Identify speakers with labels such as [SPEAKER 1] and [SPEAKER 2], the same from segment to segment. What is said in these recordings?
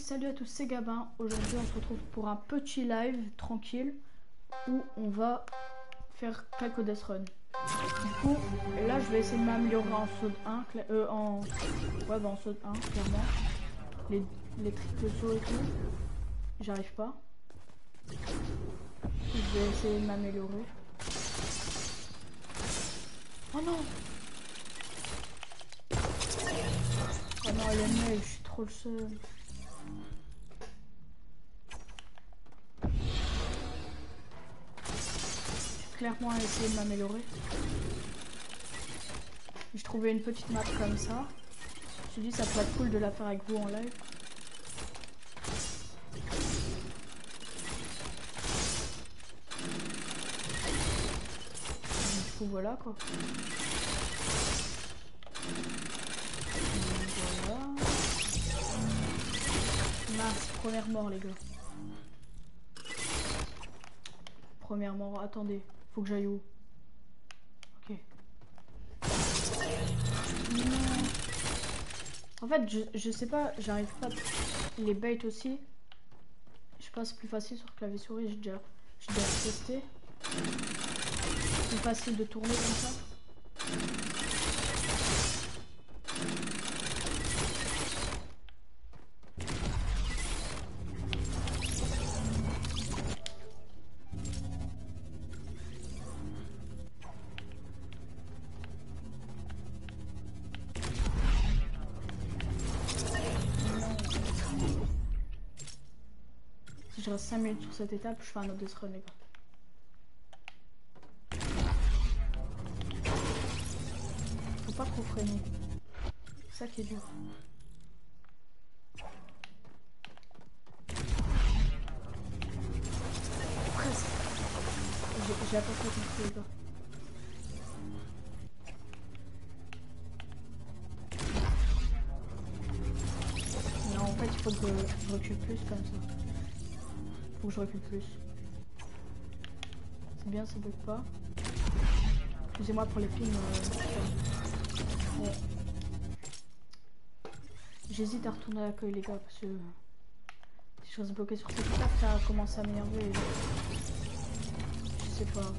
[SPEAKER 1] salut à tous, c'est Gabin. Aujourd'hui on se retrouve pour un petit live tranquille où on va faire quelques death run. Du coup là je vais essayer de m'améliorer en saut 1, en saut 1 clairement. Les triples sauts et tout, j'arrive pas. Je vais essayer de m'améliorer. Oh non! Oh non, les mecs, je suis trop le seul. J'ai clairement essayé de m'améliorer. J'ai trouvé une petite map comme ça. Je me suis dit ça pourrait être cool de la faire avec vous en live. Du coup voilà quoi. Voilà. Mince, première mort les gars. Première mort, attendez, faut que j'aille où? Ok. Non. En fait, je sais pas, j'arrive pas. Les baits aussi. Je sais pas, c'est plus facile sur clavier souris, j'ai déjà testé. C'est plus facile de tourner comme ça. Si je reste 5 minutes sur cette étape, je fais un autre death run les gars. Faut pas trop freiner. C'est ça qui est dur. Presque. J'ai à peu près compris les gars. Non, en fait, il faut que je recule plus comme ça. Faut que je recule plus. C'est bien, ça bug pas. Excusez-moi pour les pings. Ouais. J'hésite à retourner à l'accueil les gars parce que si je reste bloqué sur cette étape, ça commence à m'énerver. Je sais pas.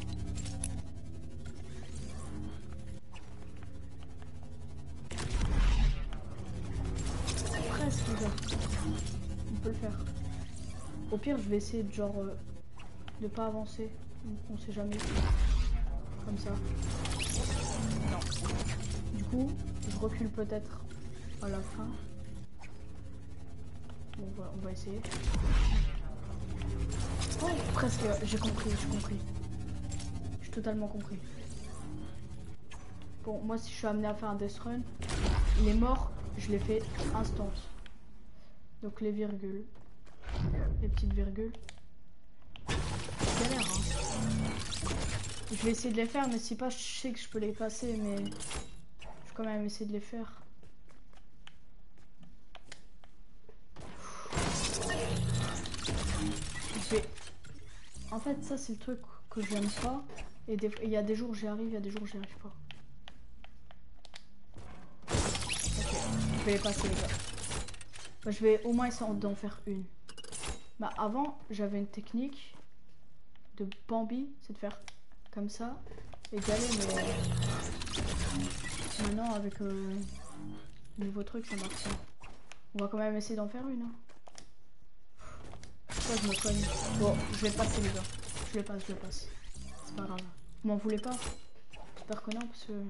[SPEAKER 1] Presque les gars. On peut le faire. Au pire, je vais essayer de genre de pas avancer. On sait jamais. Comme ça. Non. Du coup, je recule peut-être à la fin. Bon, voilà, on va essayer. Oh, presque. J'ai compris. J'ai totalement compris. Bon, moi, si je suis amené à faire un death run, les morts, je les fais instant. Donc les virgules. Les petites virgules. Galère, hein. Je vais essayer de les faire, mais si pas, je sais que je peux les passer, mais je vais quand même essayer de les faire. En fait, ça c'est le truc que j'aime pas. Et il y a des jours j'y arrive, il y a des jours j'y arrive pas. Ok, je vais les passer les gars. Bah, je vais au moins essayer d'en faire une. Bah avant, j'avais une technique de Bambi, c'est de faire comme ça et d'y aller, mais maintenant avec le nouveau truc ça marche pas. On va quand même essayer d'en faire une. Hein. Pourquoi je me cogne? Bon, je vais passer les gars. Je le passe. C'est pas grave. Vous m'en voulez pas? J'espère que non parce que...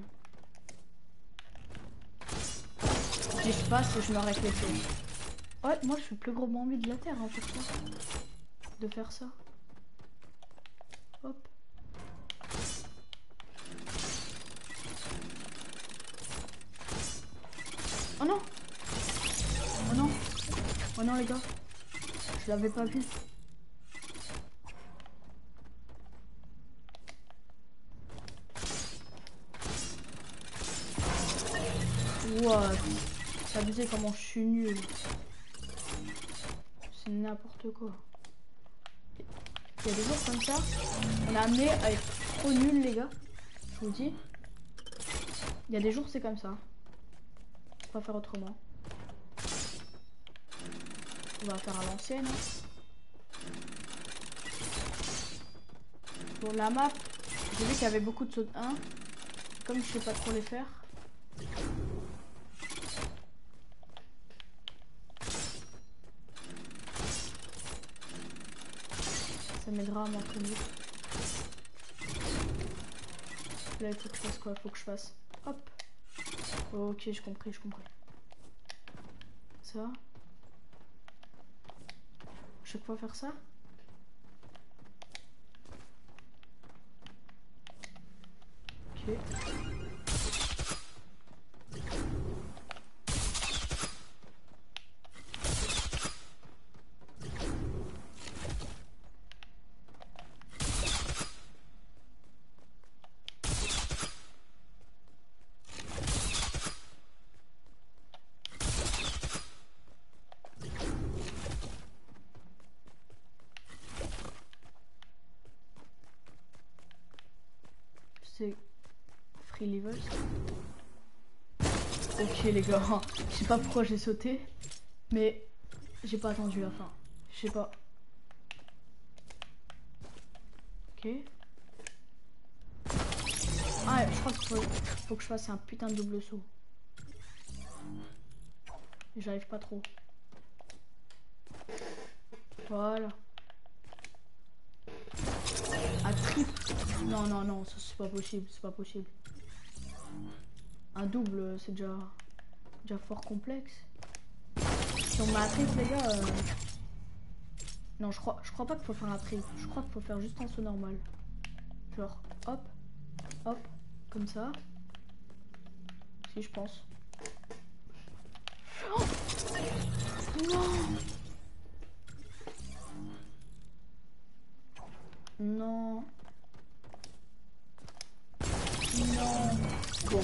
[SPEAKER 1] Je dis je passe et je m'arrête les pieds. Ouais, moi je suis le plus gros Bambi de la terre hein, pour ça. De faire ça. Hop. Oh non! Oh non! Oh non les gars! Je l'avais pas vu. What? C'est abusé comment je suis nul. C'est n'importe quoi. Il y a des jours comme ça, on a amené à être trop nul les gars. Je vous dis. Il y a des jours c'est comme ça. Faut pas faire autrement. On va faire à l'ancienne. Pour la map, j'ai vu qu'il y avait beaucoup de sauts de 1. Comme je sais pas trop les faire. Ça m'aidera à m'entraîner. Là, il faut que je fasse quoi? Faut que je fasse. Hop. Ok, j'ai compris, Ça. Je sais pas faire ça. Ok. C'est free levels. Ok les gars, je sais pas pourquoi j'ai sauté, mais j'ai pas attendu la fin. Je sais pas. Ok. Ah, je crois qu'il faut que je fasse un putain de double saut. Et j'arrive pas trop. Voilà. Un triple. Non, non, non, ça c'est pas possible, c'est pas possible. Un double, c'est déjà fort complexe. Si on met un triple, les gars. Non, je crois pas qu'il faut faire un triple. Je crois qu'il faut faire juste un saut normal. Genre, hop, hop, comme ça. Si, je pense. Oh non! Non. Non. Bon.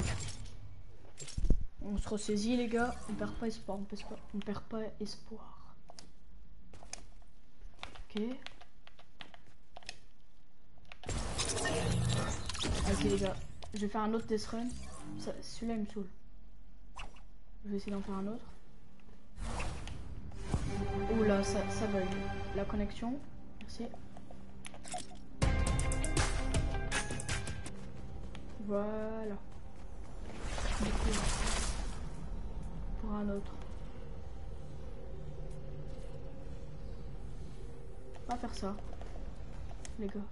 [SPEAKER 1] On se ressaisit les gars. On perd pas espoir. On perd pas espoir. Ok. Ok les gars. Je vais faire un autre death run. Celui-là il me saoule. Je vais essayer d'en faire un autre. Oula, ça bug. La connexion. Merci. Voilà. Du coup, pour un autre. On va faire ça. Les gars.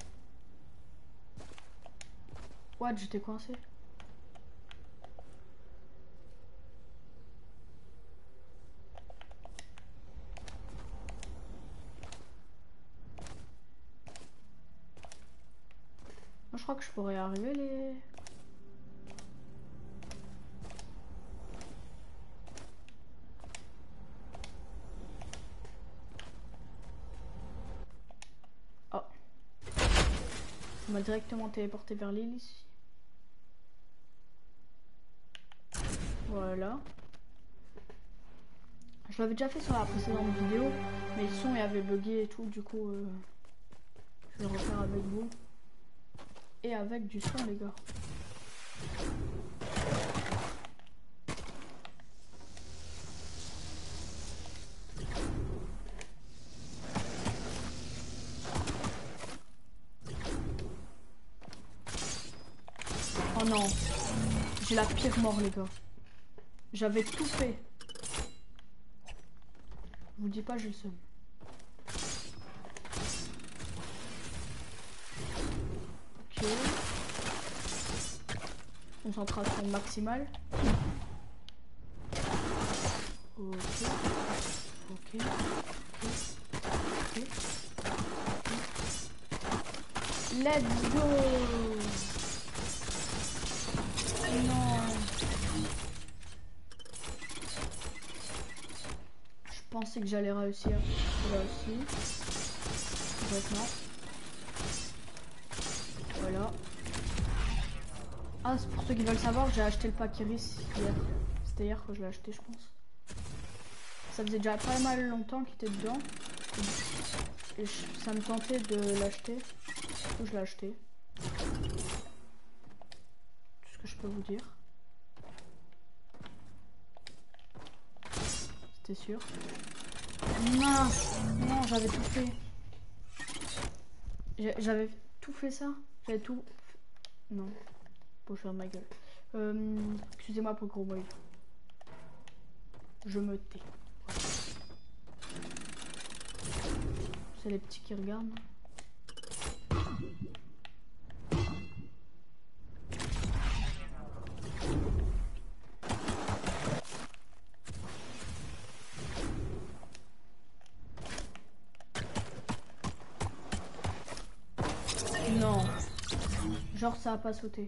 [SPEAKER 1] What, j'étais coincé. Moi, je crois que je pourrais arriver les... Oh. On m'a directement téléporté vers l'île ici. Voilà. Je l'avais déjà fait sur la précédente vidéo, mais le son il avait bugué et tout, du coup je vais le refaire avec vous. Et avec du son les gars. Oh non, j'ai la pire mort les gars. J'avais tout fait. Je vous dis pas, j'ai le seum. Ok. Concentration maximale. Ok. Ok. Ok. Let's go. Non. Je pensais que j'allais réussir. Là aussi. Maintenant. Voilà. Ah, c'est pour ceux qui veulent savoir, j'ai acheté le pack Iris hier. C'était hier que je l'ai acheté, je pense. Ça faisait déjà pas mal longtemps qu'il était dedans. Et ça me tentait de l'acheter. Je l'ai acheté. Tout ce que je peux vous dire. C'était sûr. Mince. Non, j'avais tout fait. J'avais tout fait ça. J'avais tout... Non. Pour faire ma gueule. Excusez-moi pour le gros mot. Je me tais. C'est les petits qui regardent. Non. Genre ça a pas sauté.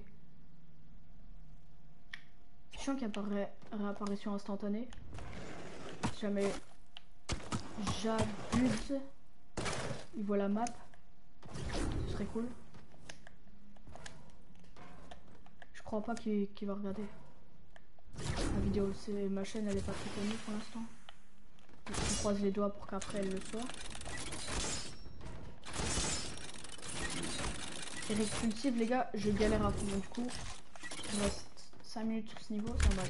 [SPEAKER 1] Je sens qu'il y a réapparition instantanée. Si jamais j'abuse, il voit la map. Ce serait cool. Je crois pas qu'il va regarder la vidéo. Ma chaîne elle est pas très connue pour l'instant. On croise les doigts pour qu'après elle le soit. Et Expulsive les gars, je galère à fond. Donc, du coup, il reste 5 minutes sur ce niveau, ça va.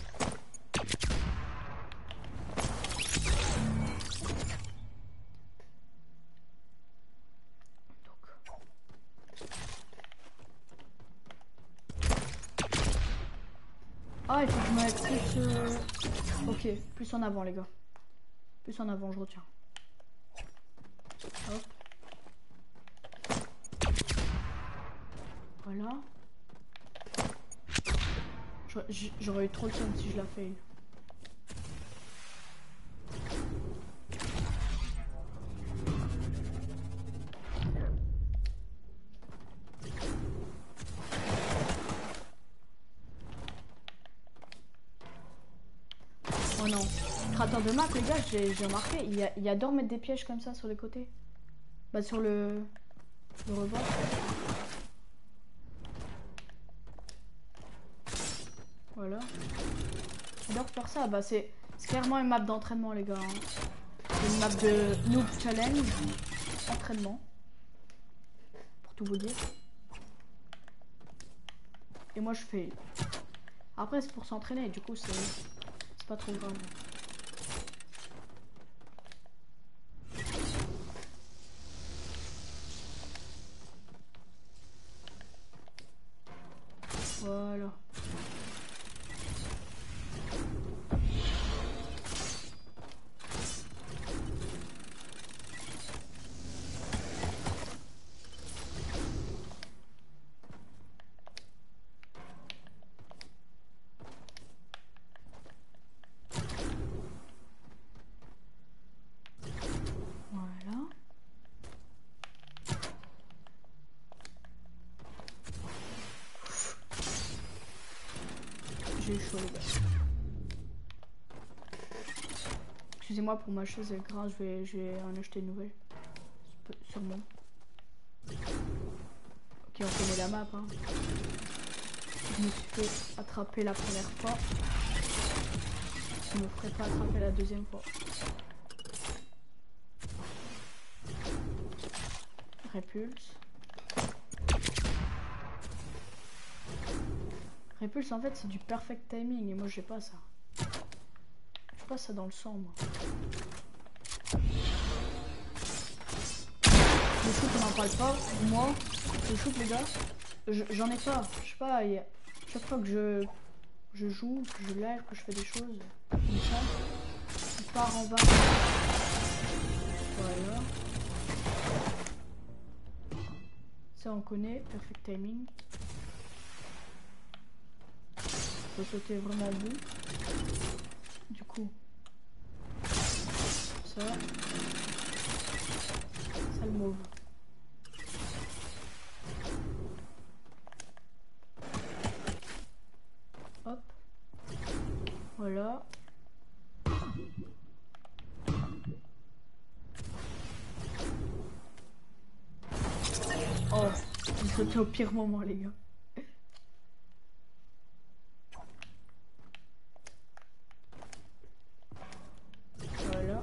[SPEAKER 1] Ah, il faut que je me mette plus... Ok, plus en avant les gars. Plus en avant, je retiens. Hop. Voilà. J'aurais eu trop le seum si je la fais. Oh non. Créateur de map les gars, j'ai remarqué, il adore mettre des pièges comme ça sur les côtés. Bah sur le rebord. Voilà. J'adore faire ça. Bah c'est clairement une map d'entraînement les gars. Hein. C'est une map de noob challenge. Entraînement. Pour tout vous dire. Et moi je fais. Après c'est pour s'entraîner, du coup c'est pas trop grave. Voilà. J'ai eu chaud les gars. Excusez-moi pour ma chaise elle grince, je vais en acheter une nouvelle. Sûrement. Ok, on connaît la map hein. Je me suis fait attraper la première fois. Je me ferai pas attraper la deuxième fois. Répulse. Répulse en fait c'est du perfect timing et moi j'ai pas ça. J'ai pas ça dans le sang moi. Le shoot on en parle pas. Moi, le shoot les gars, j'en ai pas. Je sais pas, chaque fois que je joue, que je live, que je fais des choses comme ça, il part en bas. Voilà. Ça on connaît, perfect timing. Faut sauter vraiment au bout. Du coup, ça le mauve. Hop, voilà. Oh, j'ai sauté au pire moment les gars. Voilà.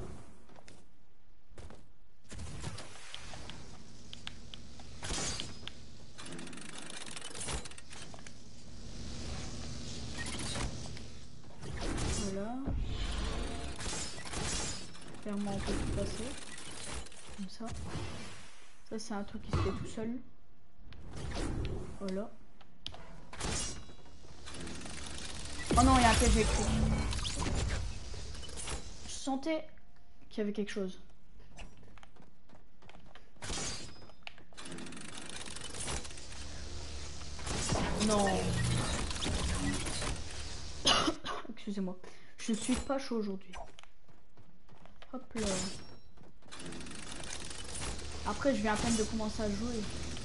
[SPEAKER 1] Voilà. Faire clairement on peut tout passer. Comme ça. Ça c'est un truc qui se fait tout seul. Voilà. Oh non, il y a un piège électrique. Je sentais qu'il y avait quelque chose. Non. Excusez-moi. Je suis pas chaud aujourd'hui. Hop là. Après, je viens à peine de commencer à jouer.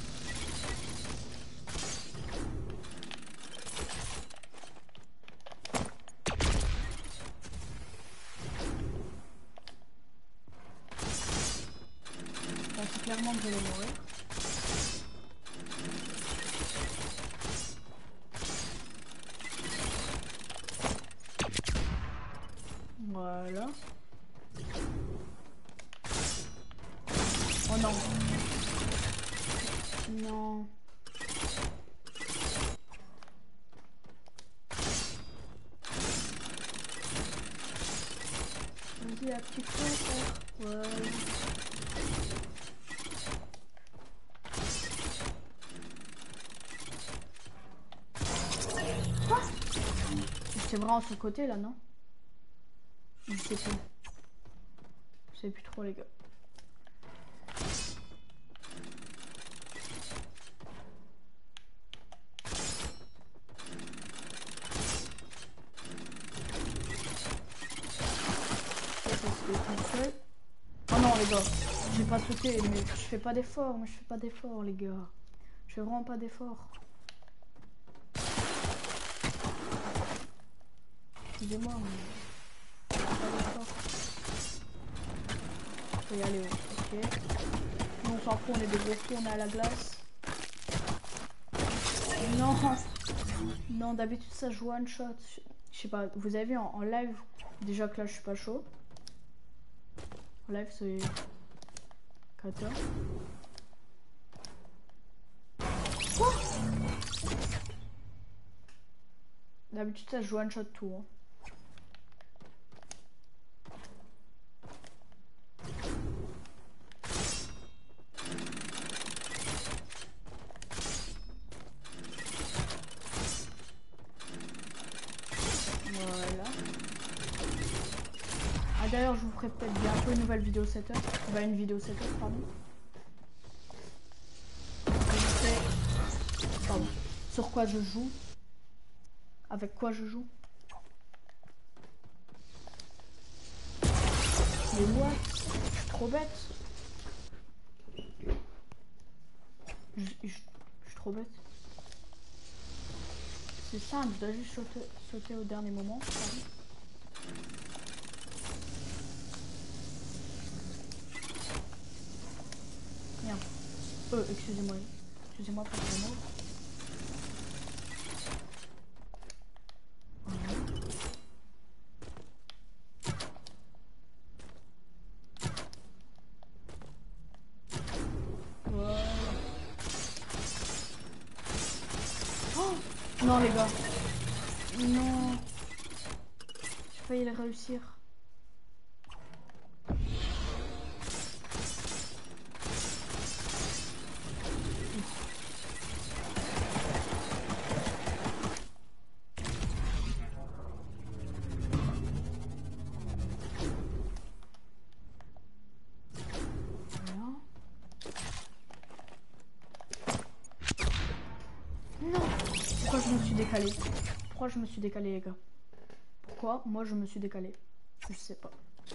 [SPEAKER 1] Je pense clairement que je vais mourir. Voilà. Oh non. Non. Vas-y, un petit peu, frère. Voilà. Quoi? J'étais vraiment sur le côté là, non? Je sais plus. Je sais plus trop, les gars. Oh non les gars, j'ai pas sauté, mais je fais pas d'effort, moi je fais pas d'effort les gars. Je fais vraiment pas d'effort. Excusez-moi, mais je fais pas d'effort. Faut y aller, ok. Nous on s'en fout, on est des gros fous, on est à la glace. Non, non, d'habitude ça joue one shot. Je sais pas, vous avez vu en live, déjà que là je suis pas chaud. En live c'est 14. Quoi? D'habitude ça joue one shot tout. Hein. Voilà. Ah d'ailleurs je vous ferai peut-être bientôt une nouvelle vidéo setup. Bah une vidéo setup pardon. Pardon. Sur quoi je joue. Avec quoi je joue. Mais moi, je suis trop bête. Je suis trop bête. C'est simple, je dois juste sauter au dernier moment. Pardon. Merde. Excusez-moi. Excusez-moi pour le mot. Voilà. Oh non les gars. Non. J'ai failli le réussir. Non. Pourquoi je me suis décalé? Pourquoi je me suis décalé les gars? Pourquoi moi je me suis décalé? Je sais pas.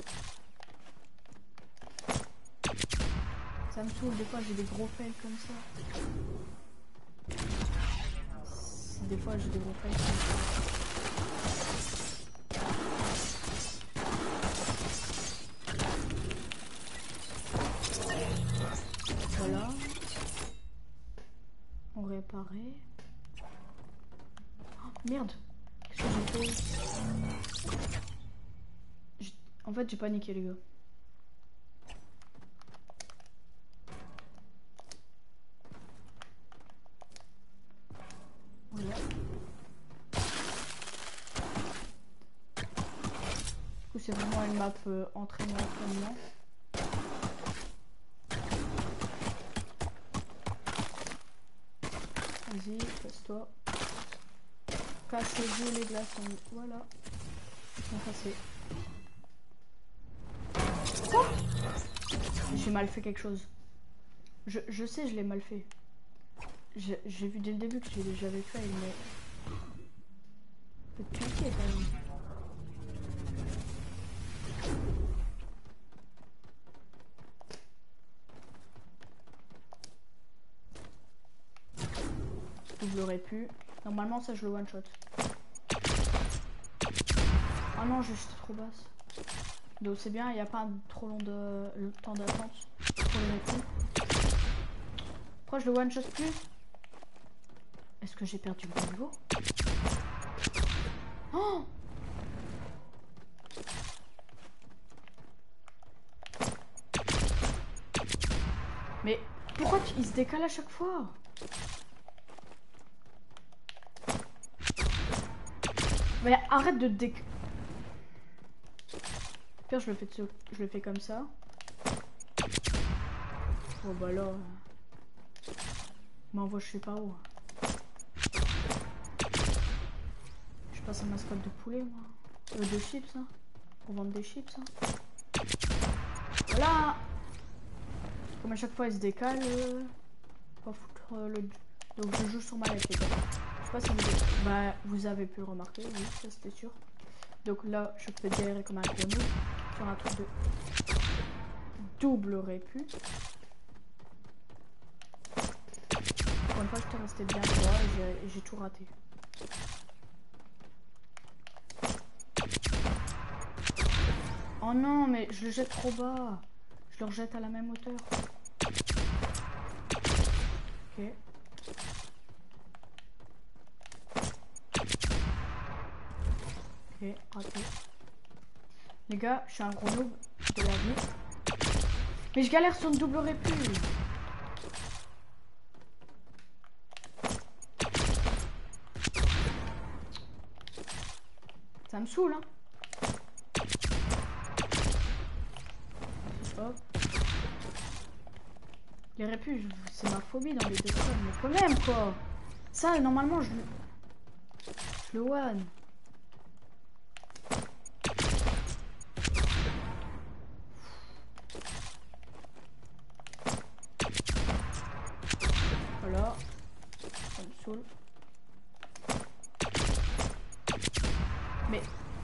[SPEAKER 1] Ça me saoule, des fois j'ai des gros fails comme ça. Des fois j'ai des gros fails comme ça. Voilà. On réparait. Oh, merde. Qu'est-ce que j'ai fait? En fait j'ai paniqué les gars. Voilà. Du coup c'est vraiment une map entraînement. Vas-y, casse-toi. Cassez-vous les glaçons. Voilà. Ils sont cassés. Quoi? J'ai mal fait quelque chose. Je sais, je l'ai mal fait. J'ai vu dès le début que j'avais fait, mais... Faites pitié quand même. Je l'aurais pu. Normalement, ça, je le one-shot. Ah non, je suis trop basse. Donc c'est bien, il n'y a pas trop long le temps d'attente pour le mettre. Pourquoi je le one-shot plus? Est-ce que j'ai perdu mon niveau? Oh! Mais pourquoi il se décale à chaque fois? Mais arrête de te Pire, je le fais comme ça. Oh bah là... m'envoie je sais pas où. Je passe un mascotte de poulet moi. De chips hein. Pour vendre des chips hein. Voilà. Comme à chaque fois il se décale. Pas foutre le... Donc je joue sur manette les gars. Je sais pas si vous avez pu le remarquer, oui, ça c'était sûr. Donc là je peux galérer comme un gros noob sur un truc de double répu. Pour une fois j'étais resté bien droit et j'ai tout raté. Oh non mais je le jette trop bas. Je le rejette à la même hauteur. Ok. Ok, raté. Les gars, je suis un gros noob de la vie. Mais je galère sur une double répu. Ça me saoule, hein. Hop. Les répus, c'est ma phobie dans les Death Zone, mais quand même, quoi. Ça, normalement, je le one. Voilà. Ça me saoule. Mais...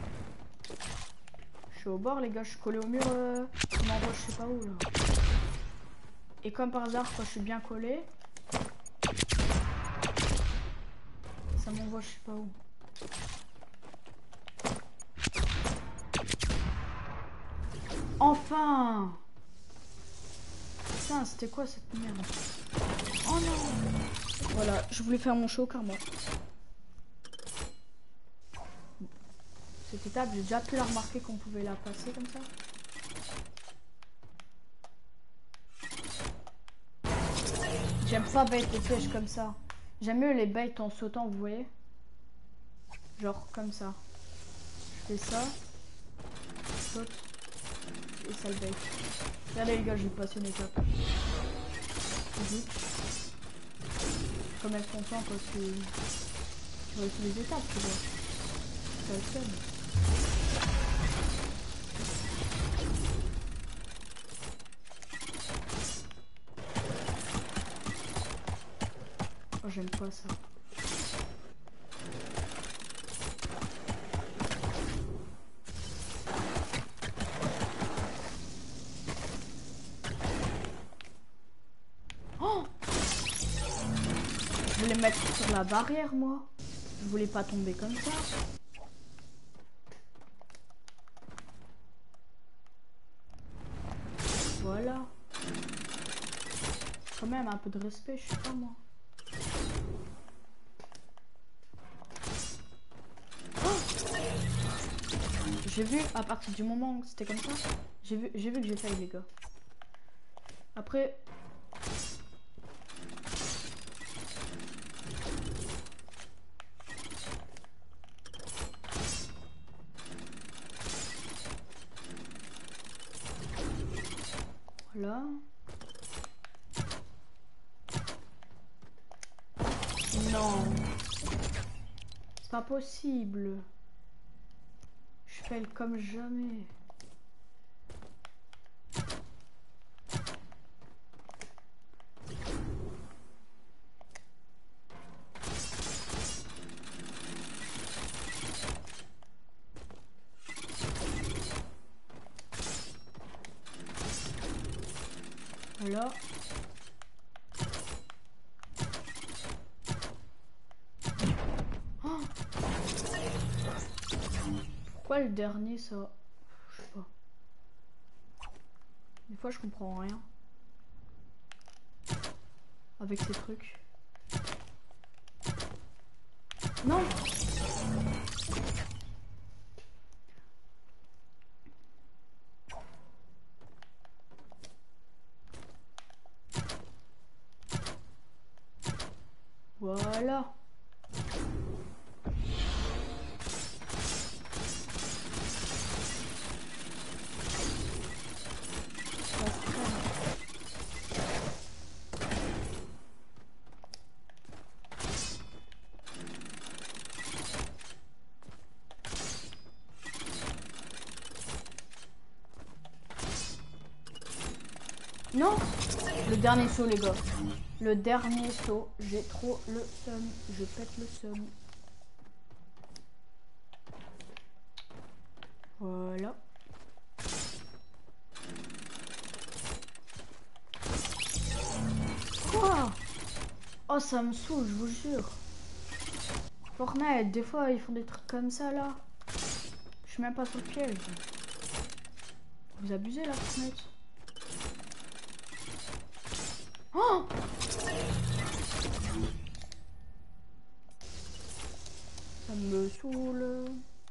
[SPEAKER 1] je suis au bord, les gars. Je suis collé au mur. Je m'envoie je sais pas où, là. Et comme par hasard, quand je suis bien collé... ça m'envoie je sais pas où. Enfin! Putain, c'était quoi cette merde? Oh non! Voilà, je voulais faire mon show car moi. Cette étape, j'ai déjà pu la remarquer qu'on pouvait la passer comme ça. J'aime pas bait les pièges comme ça. J'aime mieux les baits en sautant, vous voyez? Genre comme ça. Je fais ça. Je saute. Et ça le bait. Regardez les gars, j'ai passé une étape. Comme elles sont temps parce que tu réussis les étapes, tu vois. Ça le fun. Oh, j'aime pas ça. Oh! Je voulais mettre sur la barrière, moi. Je voulais pas tomber comme ça. Voilà. Quand même un peu de respect, je sais pas moi. J'ai vu à partir du moment où c'était comme ça, j'ai vu que j'ai failli les gars. Après là. Non. C'est pas possible. Je fais comme jamais. Voilà. Oh, pourquoi le dernier ça? Je sais pas. Des fois je comprends rien. Avec ces trucs. Non! Voilà. Non! Le dernier saut, les gars. Le dernier saut. J'ai trop le seum. Je pète le seum. Voilà. Quoi? Oh, ça me saoule, je vous jure. Fortnite, des fois, ils font des trucs comme ça, là. Je suis même pas sur le piège. Vous abusez, là, Fortnite. Oh! Ça me saoule.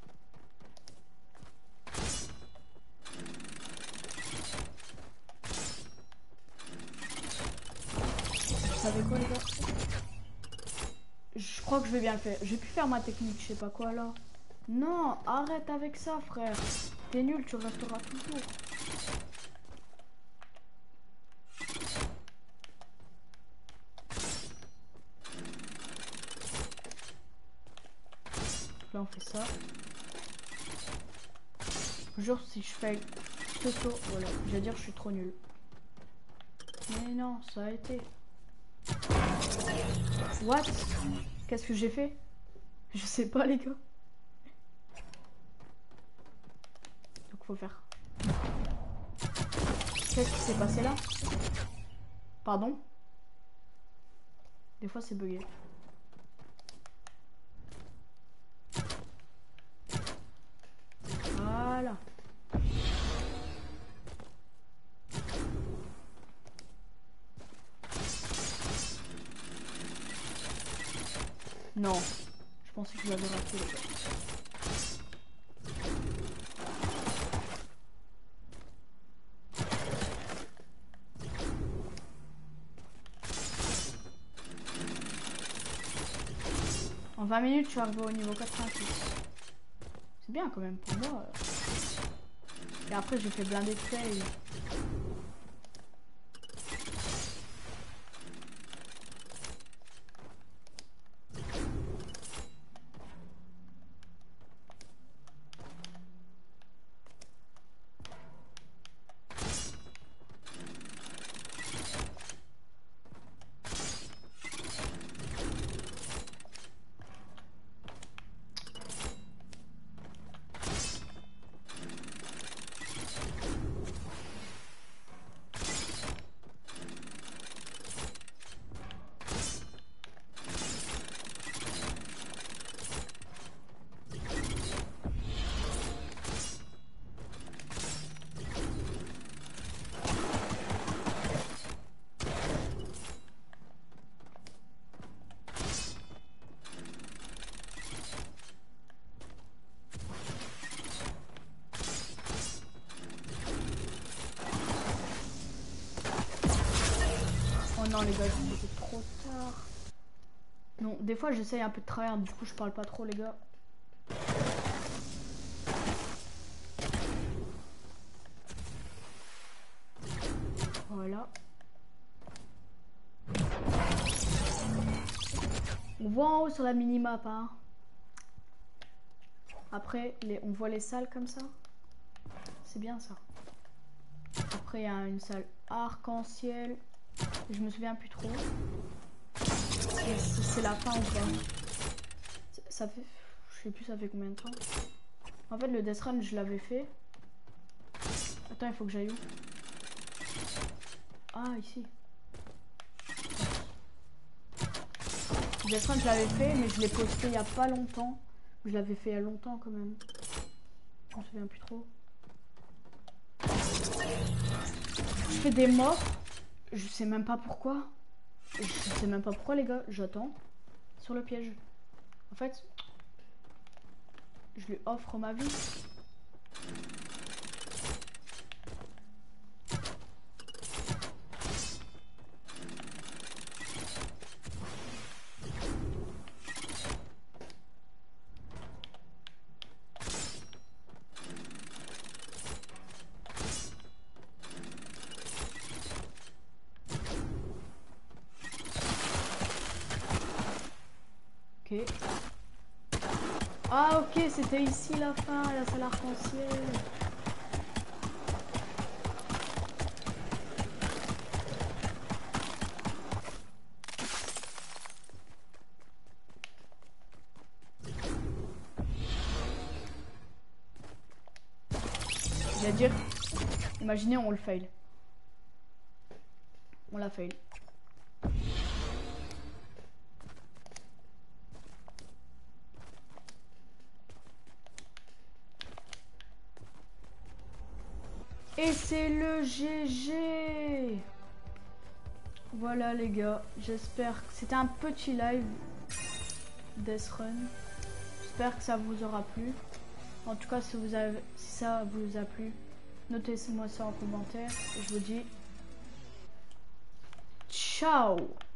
[SPEAKER 1] Vous savez quoi, les gars? Je crois que je vais bien le faire. J'ai pu faire ma technique, je sais pas quoi, là. Non, arrête avec ça, frère. T'es nul, tu resteras toujours. Là, on fait ça. Je jure, si je fais ce saut, voilà, je vais dire que je suis trop nul. Mais non, ça a été. What? Qu'est-ce que j'ai fait? Je sais pas, les gars. Donc, faut faire. Qu'est-ce qui s'est passé là? Pardon? Des fois, c'est bugué. Voilà. Non. Je pensais que je l'avais raté, les gars. En 20 minutes, je suis arrivé au niveau 86. C'est bien quand même pour moi. Et après, j'ai fait blinder de fail. Oh non les gars, c'était trop tard. Non, des fois j'essaye un peu de tryhard, du coup je parle pas trop les gars. Voilà. On voit en haut sur la minimap, hein. Après, on voit les salles comme ça. C'est bien ça. Après, il y a une salle arc-en-ciel. Je me souviens plus trop. C'est la fin ou pas? Ça fait... Je sais plus ça fait combien de temps. En fait, le Death Run, je l'avais fait. Attends, il faut que j'aille où? Ah, ici. Le Death Run, je l'avais fait, mais je l'ai posté il y a pas longtemps. Je l'avais fait il y a longtemps quand même. Je me souviens plus trop. Je fais des morts. Je sais même pas pourquoi. Je sais même pas pourquoi, les gars. J'attends sur le piège. En fait, je lui offre ma vie. Ok. Ah ok, c'était ici la fin, la salle arc-en-ciel. C'est-à-dire, imaginez on le fail. On l'a fail. Et c'est le GG. Voilà les gars, j'espère que c'était un petit live Death Run. J'espère que ça vous aura plu. En tout cas, si ça vous a plu, notez-moi ça en commentaire. Et je vous dis ciao.